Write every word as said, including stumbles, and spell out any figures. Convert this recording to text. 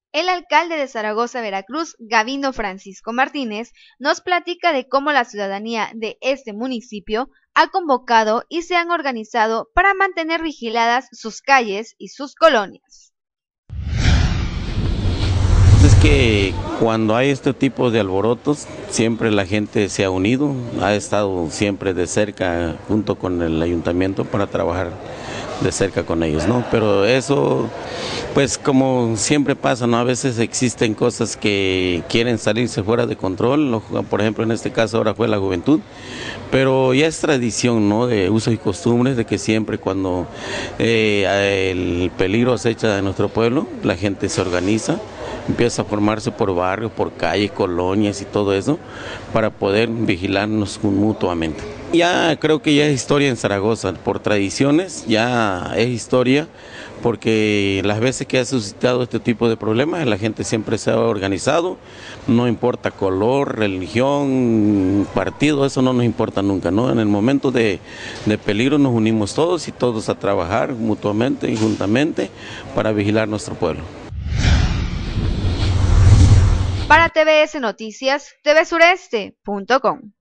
El alcalde de Zaragoza, Veracruz, Gavino Francisco Martínez, nos platica de cómo la ciudadanía de este municipio ha convocado y se han organizado para mantener vigiladas sus calles y sus colonias. Es que cuando hay este tipo de alborotos, siempre la gente se ha unido, ha estado siempre de cerca junto con el ayuntamiento para trabajar de cerca con ellos, ¿no? Pero eso, pues como siempre pasa, ¿no? A veces existen cosas que quieren salirse fuera de control, por ejemplo en este caso ahora fue la juventud, pero ya es tradición, ¿no? De usos y costumbres de que siempre cuando eh, el peligro acecha de nuestro pueblo, la gente se organiza, empieza a formarse por barrios, por calles, colonias y todo eso, para poder vigilarnos mutuamente. Ya creo que ya es historia en Zaragoza, por tradiciones, ya es historia, porque las veces que ha suscitado este tipo de problemas, la gente siempre se ha organizado, no importa color, religión, partido, eso no nos importa nunca, ¿no? En el momento de, de peligro nos unimos todos y todos a trabajar mutuamente y juntamente para vigilar nuestro pueblo. Para T V S Noticias, T V Sureste punto com.